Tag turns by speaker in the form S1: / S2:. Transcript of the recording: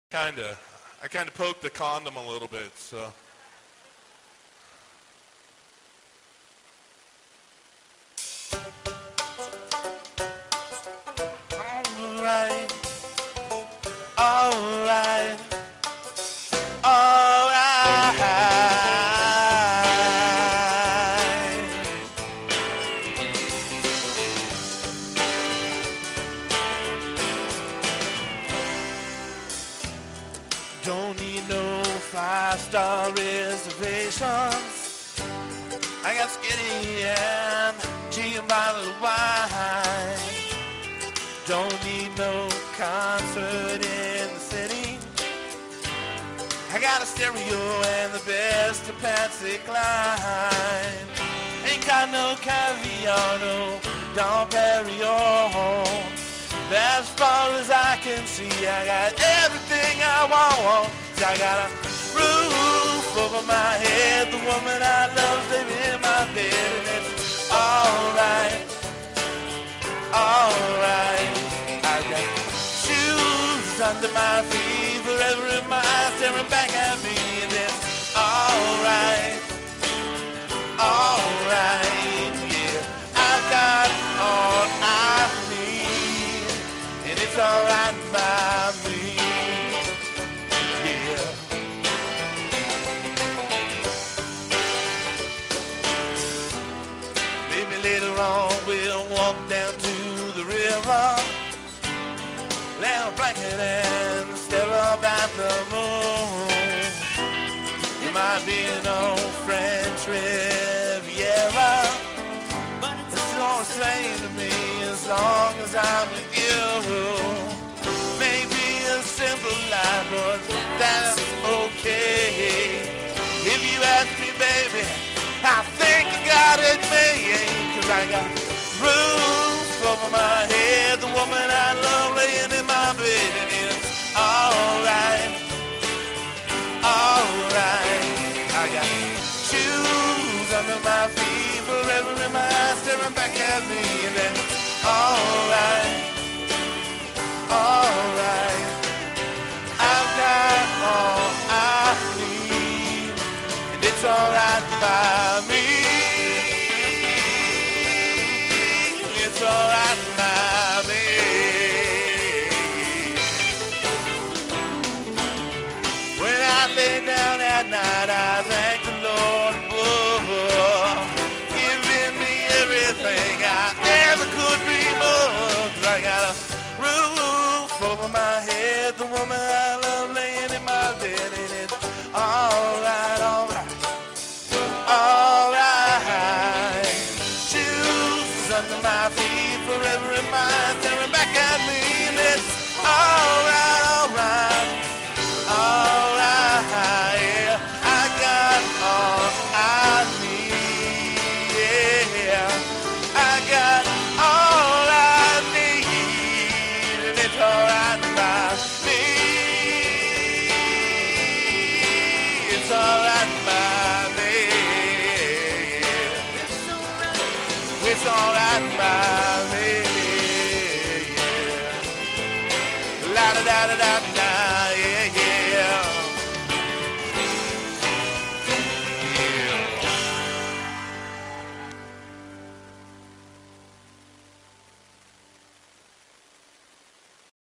S1: I kinda poked the condom a little bit, so. Alright, alright, alright. Don't need no five-star reservations. I got skinny and cheap bottle of wine. Don't need no concert in the city. I got a stereo and the best of Patsy Cline. Ain't got no caviar, no Dom Perignon. As far as I can see, I got everything I want. I got a roof over my head, the woman I love living in my bed, and it's alright, alright. I got shoes under my feet, forever in my eyes staring back at me, and it's alright, alright, yeah. I got all I need, and it's alright by me, yeah. Maybe later on we'll walk down to the river, lay on a blanket and stare up at the moon. It might be an old French Riviera, but it's all the same to me as long as I'm with you. Maybe a simple life, but that's okay. If you ask me, baby, I think I got it made, 'cause I got roof over my head, the woman I love laying in my bed, and it's alright, alright. I got shoes under my feet, forever in my eyes staring back at me, and then alright, alright. I've got all I need, and it's alright by me. It's alright by me. When I lay down at night, I thank the Lord for giving me everything I ever could dream of. 'Cause I got a roof over my head, the woman I love laying in my bed, and it's alright, alright, alright. Shoes under my feet, forever in my eyes staring back at me, and it's alright, alright, alright, yeah. I got all I need, yeah. I got all I need, and it's alright by me. It's alright by me, yeah. It's alright by me, yeah. La da da da da da.